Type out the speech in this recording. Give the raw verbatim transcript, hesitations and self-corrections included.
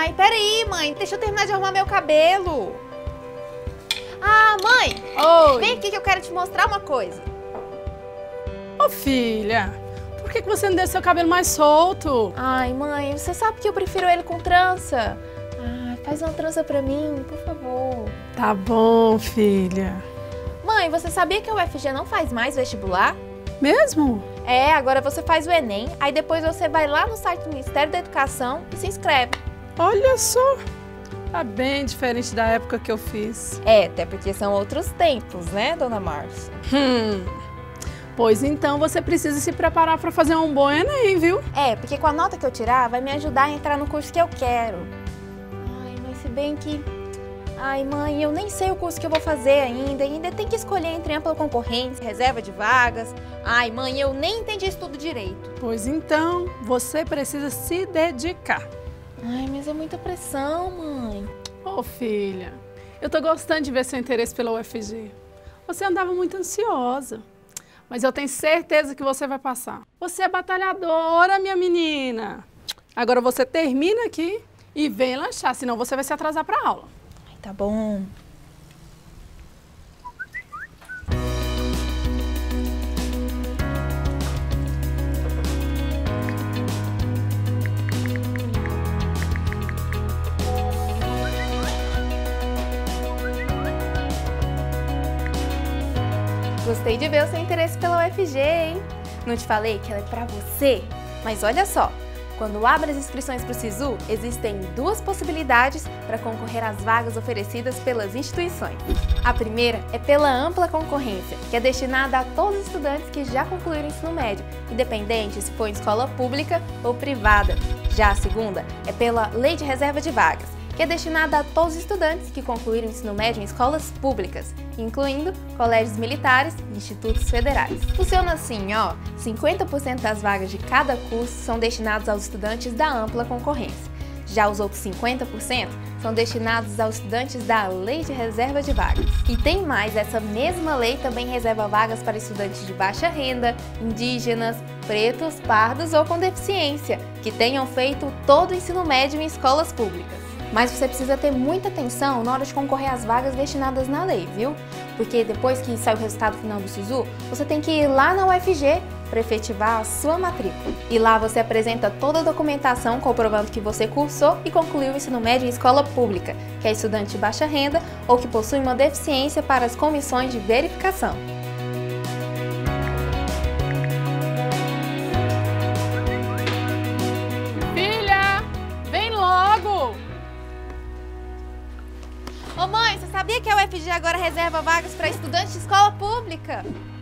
Ai, peraí, mãe. Deixa eu terminar de arrumar meu cabelo. Ah, mãe. Oi. Vem aqui que eu quero te mostrar uma coisa. Ô, filha, por que que você não deixa seu cabelo mais solto? Ai, mãe, você sabe que eu prefiro ele com trança. Ai, faz uma trança pra mim, por favor. Tá bom, filha. Mãe, você sabia que a U F G não faz mais vestibular? Mesmo? É, agora você faz o Enem, aí depois você vai lá no site do Ministério da Educação e se inscreve. Olha só, tá bem diferente da época que eu fiz. É, até porque são outros tempos, né, dona Márcia? Hum, pois então você precisa se preparar para fazer um bom Enem, viu? É, porque com a nota que eu tirar vai me ajudar a entrar no curso que eu quero. Ai, mas se bem que... Ai, mãe, eu nem sei o curso que eu vou fazer ainda, e ainda tem que escolher entre ampla concorrência, reserva de vagas. Ai, mãe, eu nem entendi isso tudo direito. Pois então, você precisa se dedicar. Ai, mas é muita pressão, mãe. Ô, filha, eu tô gostando de ver seu interesse pela U F G. Você andava muito ansiosa, mas eu tenho certeza que você vai passar. Você é batalhadora, minha menina. Agora você termina aqui e vem lanchar, senão você vai se atrasar para aula. Ai, tá bom. Gostei de ver o seu interesse pela U F G, hein? Não te falei que ela é pra você? Mas olha só, quando abre as inscrições para o SISU, existem duas possibilidades para concorrer às vagas oferecidas pelas instituições. A primeira é pela ampla concorrência, que é destinada a todos os estudantes que já concluíram o ensino médio, independente se for em escola pública ou privada. Já a segunda é pela Lei de Reserva de Vagas, que é destinada a todos os estudantes que concluíram o ensino médio em escolas públicas, incluindo colégios militares e institutos federais. Funciona assim, ó, cinquenta por cento das vagas de cada curso são destinados aos estudantes da ampla concorrência. Já os outros cinquenta por cento são destinados aos estudantes da Lei de Reserva de Vagas. E tem mais, essa mesma lei também reserva vagas para estudantes de baixa renda, indígenas, pretos, pardos ou com deficiência, que tenham feito todo o ensino médio em escolas públicas. Mas você precisa ter muita atenção na hora de concorrer às vagas destinadas na lei, viu? Porque depois que sai o resultado final do SISU, você tem que ir lá na U F G para efetivar a sua matrícula. E lá você apresenta toda a documentação comprovando que você cursou e concluiu o ensino médio em escola pública, que é estudante de baixa renda ou que possui uma deficiência para as comissões de verificação. Filha, vem logo! Ô mãe, você sabia que a U F G agora reserva vagas para estudantes de escola pública?